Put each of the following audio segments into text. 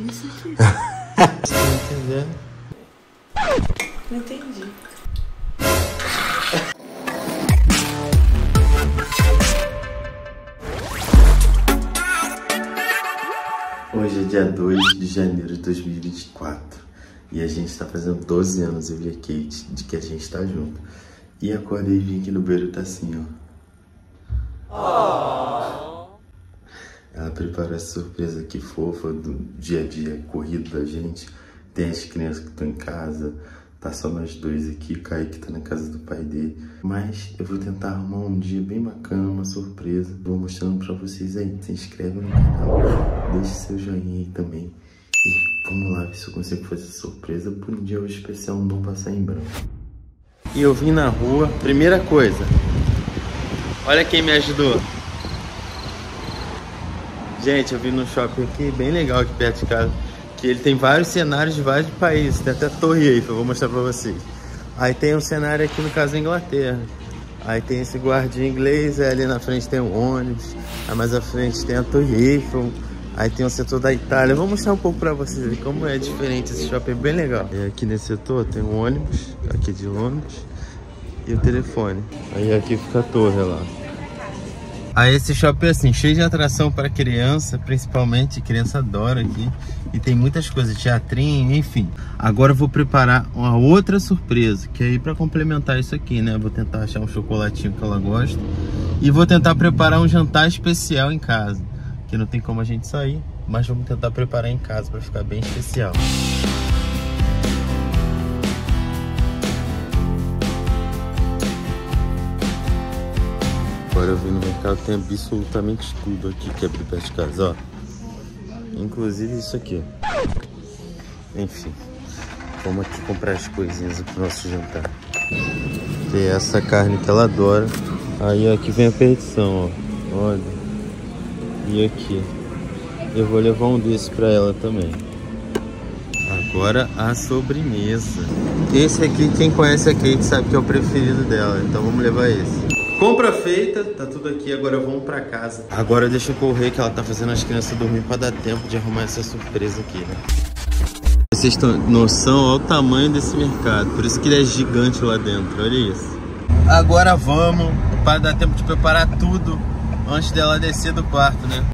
isso aqui? Você não entender? Não entendi. Hoje é dia 2 de janeiro de 2024 e a gente tá fazendo 12 anos, eu e a Kate, de que a gente tá junto. E acordei e vim aqui no beiro, tá assim, ó. Ela preparou essa surpresa aqui fofa do dia a dia corrido da gente. Tem as crianças que estão em casa, tá só nós dois aqui, o Kaique tá na casa do pai dele. Mas eu vou tentar arrumar um dia bem bacana, uma surpresa. Vou mostrando pra vocês aí. Se inscreve no canal, deixe seu joinha aí também. E vamos lá ver se eu consigo fazer surpresa por um dia hoje especial, não passar em branco. E eu vim na rua, primeira coisa, olha quem me ajudou. Gente, eu vim num shopping aqui, bem legal aqui perto de casa, que ele tem vários cenários de vários países, tem até Torre Eiffel, eu vou mostrar pra vocês. Aí tem um cenário aqui no caso da Inglaterra, aí tem esse guardinha inglês, aí ali na frente tem um ônibus, aí mais à frente tem a Torre Eiffel, aí tem o setor da Itália. Eu vou mostrar um pouco pra vocês ali como é diferente esse shopping, é bem legal. E aqui nesse setor tem um ônibus, aqui de Londres, e o telefone. Aí aqui fica a torre lá. Aí esse shopping é assim, cheio de atração para criança, principalmente, criança adora aqui. E tem muitas coisas, teatrinho, enfim. Agora eu vou preparar uma outra surpresa, que aí para complementar isso aqui, né? Vou tentar achar um chocolatinho que ela gosta. E vou tentar preparar um jantar especial em casa, que não tem como a gente sair, mas vamos tentar preparar em casa para ficar bem especial. Agora eu vim no mercado, tem absolutamente tudo aqui que abre perto de casa, ó. Inclusive isso aqui. Enfim, vamos aqui comprar as coisinhas pro nosso jantar. Tem essa carne que ela adora. Aí aqui vem a perdição, ó. Olha. E aqui. Eu vou levar um desses pra ela também. Agora a sobremesa. Esse aqui, quem conhece a Kate sabe que é o preferido dela, então vamos levar esse. Compra feita, tá tudo aqui, agora vamos pra casa. Agora deixa eu correr que ela tá fazendo as crianças dormir pra dar tempo de arrumar essa surpresa aqui, né? Vocês têm noção ao tamanho desse mercado, por isso que ele é gigante lá dentro, olha isso. Agora vamos, para dar tempo de preparar tudo antes dela descer do quarto, né?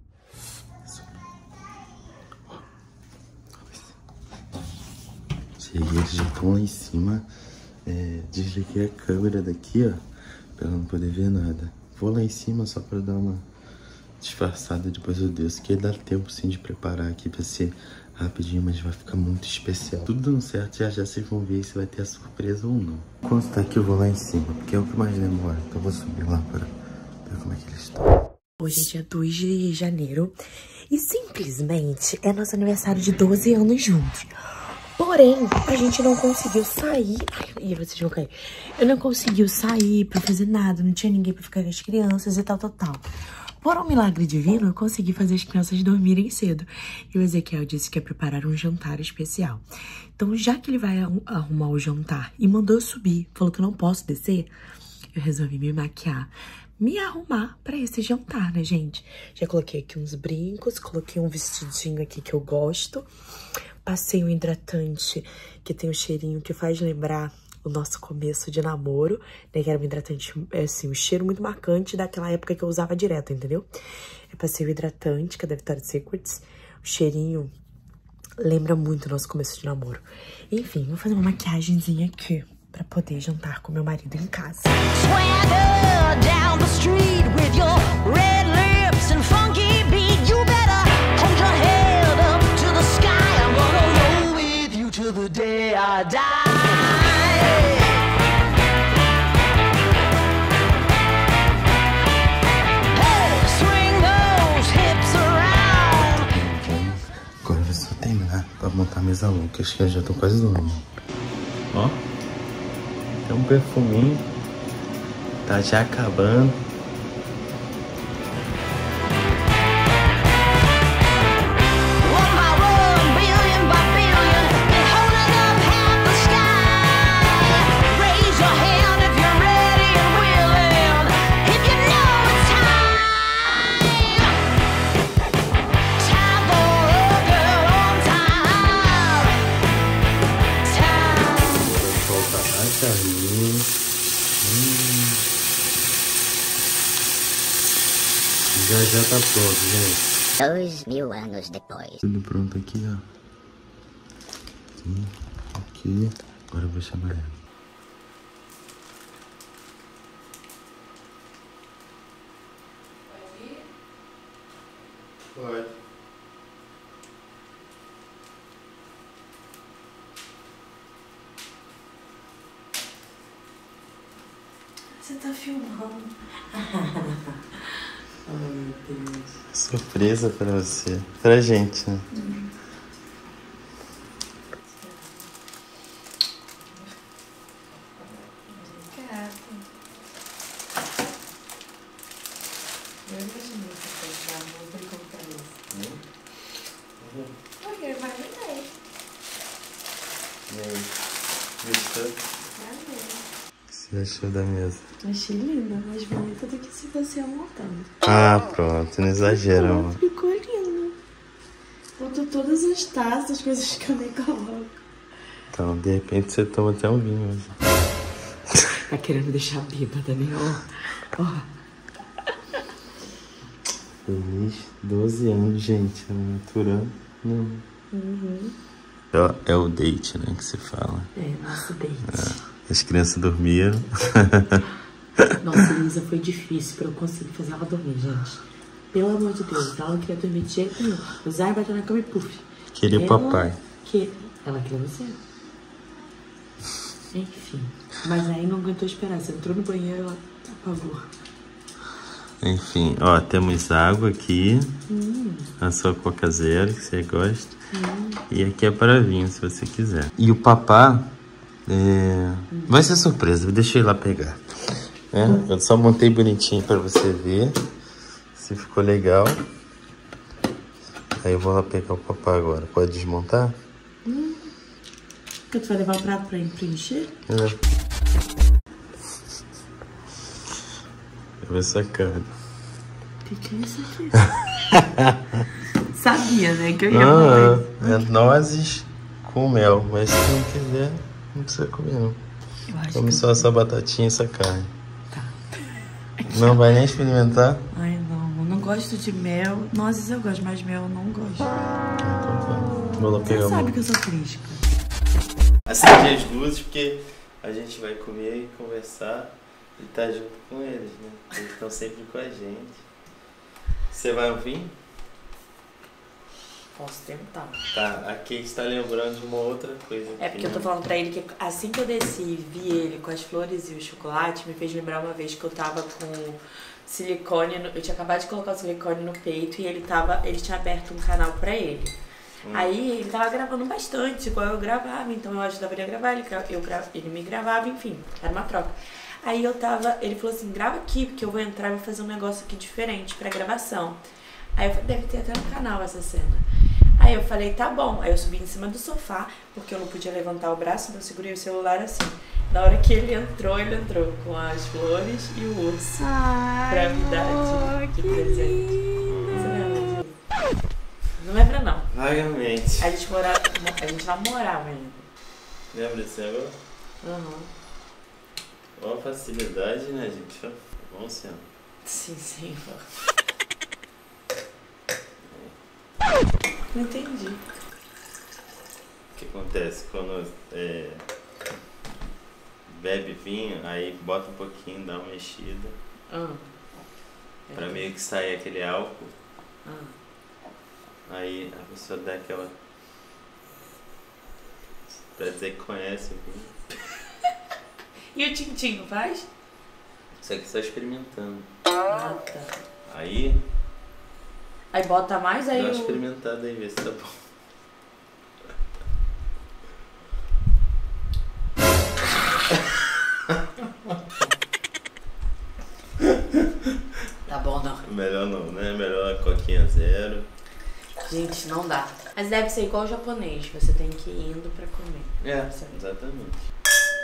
Cheguei, já tô lá em cima, desliguei a câmera daqui, ó. Pra ela não poder ver nada. Vou lá em cima só pra dar uma disfarçada, depois eu desço. Que dá tempo sim de preparar aqui pra ser rapidinho, mas vai ficar muito especial. Tudo dando certo, já já vocês vão ver se vai ter a surpresa ou não. Enquanto tá aqui eu vou lá em cima, porque é o que mais demora. Então eu vou subir lá pra ver como é que eles estão. Hoje é dia 2 de janeiro e simplesmente é nosso aniversário de 12 anos juntos. Porém, a gente não conseguiu sair. Ai, vocês vão cair. Eu não consegui sair pra fazer nada. Não tinha ninguém pra ficar com as crianças e tal. Por um milagre divino, eu consegui fazer as crianças dormirem cedo. E o Ezequiel disse que ia preparar um jantar especial. Então, já que ele vai arrumar o jantar e mandou eu subir, falou que eu não posso descer, eu resolvi me maquiar, me arrumar pra esse jantar, né, gente? Já coloquei aqui uns brincos, coloquei um vestidinho aqui que eu gosto. Passei um hidratante que tem um cheirinho que faz lembrar o nosso começo de namoro, né? Que era um hidratante, assim, um cheiro muito marcante daquela época que eu usava direto, entendeu? Eu passei o hidratante, que é da Victoria's Secret. O cheirinho lembra muito o nosso começo de namoro. Enfim, vou fazer uma maquiagemzinha aqui pra poder jantar com meu marido em casa. Swagger down the street with your red lips and funky beat. You better hold your head up to the sky. To the day I die. Hey, swing those hips around. Agora eu só terminar pra montar a mesa longa, que acho que eu já tô quase dormindo. Ó, tem um perfuminho, tá já acabando. Já já tá pronto, gente. 2000 anos depois. Tudo pronto aqui, ó. Aqui. Agora eu vou chamar ela. Pode ir? Pode. Você tá filmando. Oh, meu Deus. Surpresa pra você. Pra gente, né? Eu imaginei que você ia muito contar isso. Porque eu imaginei. E aí? Gostou? Amei. O que você achou da mesa? Achei linda, mais bonita do que se fosse eu montando. Ah, pronto. Não exagera, amor. Ficou lindo. Botou todas as taças, coisas que eu nem coloco. Então, de repente, você toma até um vinho hoje. Tá querendo me deixar bêbada, né? Ó. Feliz 12 anos, gente. Aturando. Não. É o date, né? Que se fala. É, nosso date. As crianças dormiram. Nossa, Elisa, foi difícil pra eu conseguir fazer ela dormir, gente. Pelo amor de Deus, ela não queria dormir de jeito nenhum. O Zay bateu na cama e puff. Queria papai. Ela queria você. Enfim. Mas aí não aguentou esperar. Você entrou no banheiro, ela apagou. Enfim, ó, temos água aqui. A sua Coca Zero, que você gosta. E aqui é para vinho, se você quiser. E o papá vai ser surpresa, deixa eu ir lá pegar. Eu só montei bonitinho para você ver se ficou legal. Aí eu vou lá pegar o papá agora. Pode desmontar? Tu vai levar o prato pra encher? Eu essa cara. O que é isso aqui? Sabia, né? Que eu ia falar isso. É nozes com mel, mas se não quiser, não precisa comer não. Eu acho Come que só essa batatinha e essa carne. Tá. Não vai nem experimentar? Ai, não. Eu não gosto de mel. Nozes eu gosto, mas mel eu não gosto. Então tá. Vou lá Você pegar sabe que eu sou crítica. Acendi as luzes porque a gente vai comer e conversar e tá junto com eles, né? Eles estão sempre com a gente. Você vai ouvir? Posso tentar. Tá, a Kate está lembrando de uma outra coisa. É porque eu tô falando pra ele que assim que eu desci e vi ele com as flores e o chocolate, me fez lembrar uma vez que eu tava com silicone, eu tinha acabado de colocar o silicone no peito e ele tinha aberto um canal pra ele. Aí ele tava gravando bastante, igual eu gravava, então eu ajudava ele a gravar, ele me gravava, enfim, era uma troca. Aí ele falou assim, grava aqui, porque eu vou entrar e vou fazer um negócio aqui diferente pra gravação. Aí eu falei, deve ter até no canal essa cena. Aí eu falei, tá bom. Aí eu subi em cima do sofá, porque eu não podia levantar o braço, então eu segurei o celular assim. Na hora que ele entrou com as flores e o urso. Pra me dar de presente. Você lembra disso? Não lembra não. Vagamente. A gente namorava ainda. Lembra desse negócio? Ó a facilidade, né, gente? Vamos ser. Sim, senhor. Não entendi. O que acontece quando bebe vinho, aí bota um pouquinho, dá uma mexida. Pra meio que sair aquele álcool. Aí a pessoa dá aquela... pra dizer que conhece o vinho. E o Tintim não faz? Isso aqui só experimentando. Ah, tá. Aí bota mais, aí dá uma experimentada aí, vê se tá bom. Tá bom, não. Melhor não, né? Melhor a Coquinha Zero. Gente, não dá. Mas deve ser igual o japonês, você tem que ir indo pra comer. Exatamente.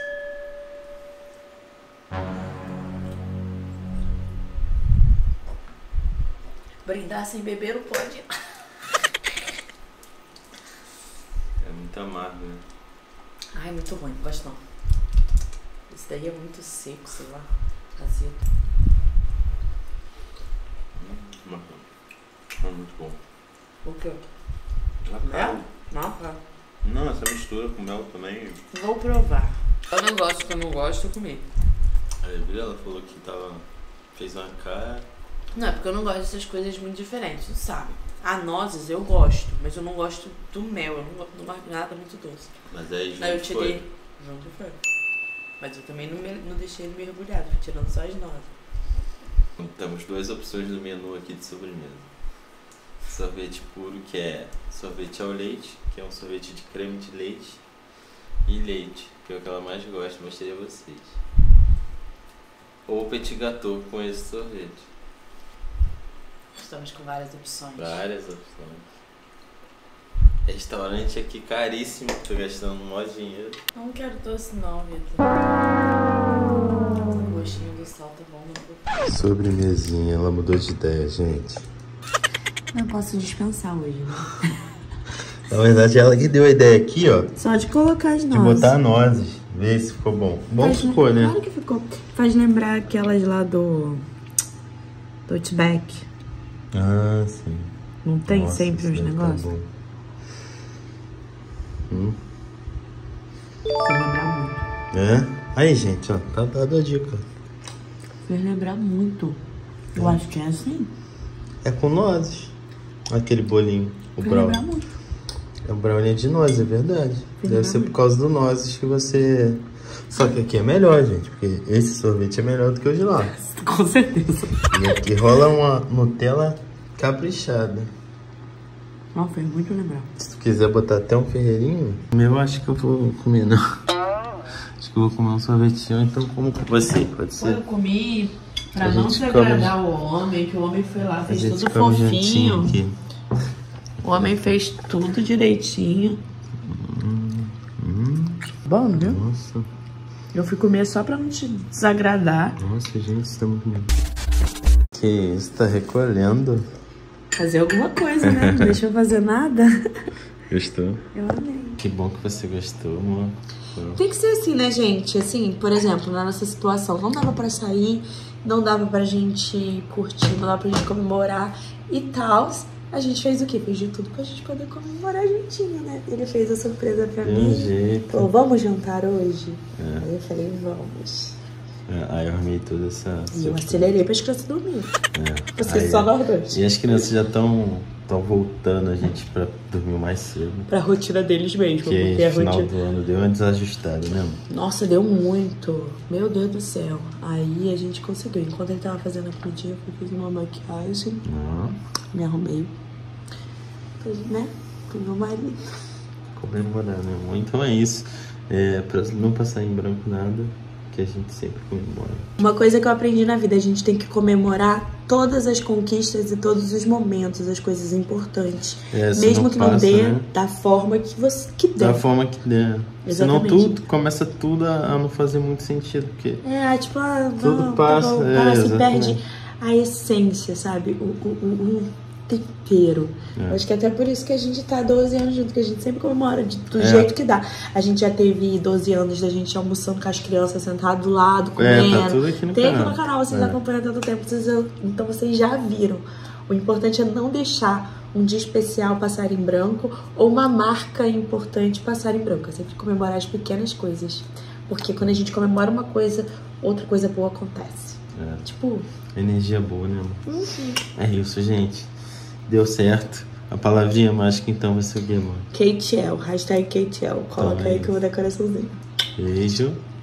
Brindar sem beber não pode. É muito amargo, né? Ai, muito ruim, não gosto não. Esse daí é muito seco, sei lá, azedo. É muito bom. O quê? Mel? Não. Não, essa mistura com mel também. Vou provar. Eu não gosto, que eu não gosto, eu comi. Aí, ela falou que fez uma cara. Não, é porque eu não gosto dessas coisas muito diferentes, sabe? A nozes eu gosto, mas eu não gosto do mel, eu não gosto de nada muito doce. Mas aí junto Aí eu tirei. foi. Junto foi. Mas eu também não deixei ele mergulhado, tirando só as nozes. Temos duas opções do menu aqui de sobremesa. Sorvete puro, que é sorvete ao leite, que é um sorvete de creme de leite, e leite, que é o que ela mais gosta, mostrei a vocês. Ou petit gâteau com esse sorvete. Estamos com várias opções. Várias opções. Restaurante aqui caríssimo, tô gastando mó dinheiro. Não quero doce não, Vitor. O gostinho do sal tá bom, não. Sobremesinha, ela mudou de ideia, gente. Não posso dispensar hoje, né? Na verdade, ela que deu a ideia aqui, ó. Só de colocar as De nozes. botar nozes. Vê se ficou bom. Bom ficou, né? Claro que ficou. Faz lembrar aquelas lá do Outback. Ah, sim. Não tem Nossa, sempre isso os deve tá negócios? bom. Faz lembrar muito. É? Aí, gente, ó. Tá dado a dica. Faz lembrar muito. Eu acho que é assim. É com nozes. Aquele bolinho. O Faz brownie. lembrar muito. É um brownie de nozes, é verdade. Deve ser por causa do nozes que você... Só que aqui é melhor, gente. Porque esse sorvete é melhor do que o de lá. Com certeza. E aqui rola uma Nutella caprichada. Não, fez muito lembrar. Se tu quiser botar até um ferreirinho... Eu acho que eu vou comer, não. Acho que eu vou comer um sorvetinho, então como com você, pode ser? Eu comi pra A não gente desagradar o homem, que o homem foi lá, A fez gente tudo come juntinho fofinho. aqui. O homem fez tudo direitinho. Bom, não viu? Nossa, Eu fui comer só pra não te desagradar. nossa, gente, isso tá muito bom. Que isso, tá recolhendo? Fazer alguma coisa, né? Não deixa eu fazer nada. Gostou? Eu amei. Que bom que você gostou, amor. Tem que ser assim, né, gente? Assim, por exemplo, na nossa situação, não dava pra sair, não dava pra gente curtir, não dava pra gente comemorar e tal. A gente fez o quê? Fez de tudo pra gente poder comemorar juntinho, né? Ele fez a surpresa pra De mim. um jeito. Falou, vamos jantar hoje? É. Aí eu falei, vamos. Aí eu armei toda essa... E eu acelerei para as crianças dormir. É. Você Aí, só nós dois. E as crianças já estão voltando a gente pra dormir mais cedo. Pra rotina deles mesmo. Porque Porque a no final rotina... do ano deu uma desajustada, né? Nossa, deu muito. Meu Deus do céu. Aí a gente conseguiu. Enquanto ele tava fazendo a comidinha, eu fiz uma maquiagem. Me arrumei. Né? Pro meu marido. Comemorar, né, amor? Então é isso. Pra não passar em branco nada, que a gente sempre comemora. Uma coisa que eu aprendi na vida, a gente tem que comemorar todas as conquistas e todos os momentos, as coisas importantes. Mesmo que não dê, né? Da forma que der. Da forma que der. Exatamente. Senão começa tudo a não fazer muito sentido, porque... Tipo, tudo não, passa, se exatamente. perde a essência, sabe? O tempero. Eu acho que até por isso que a gente tá 12 anos junto, que a gente sempre comemora do jeito que dá. A gente já teve 12 anos da gente almoçando com as crianças sentado do lado, comendo. Tá tudo aqui no Tem canal. aqui no canal, vocês acompanham há tanto tempo, então vocês já viram. O importante é não deixar um dia especial passar em branco ou uma marca importante passar em branco. É sempre comemorar as pequenas coisas. Porque quando a gente comemora uma coisa, outra coisa boa acontece. Tipo... Energia boa, né, amor? É isso, gente. Deu certo. A palavrinha mágica, então, vai ser o quê, amor? KTL, hashtag KTL. Coloca aí que eu vou dar coraçãozinho. Beijo.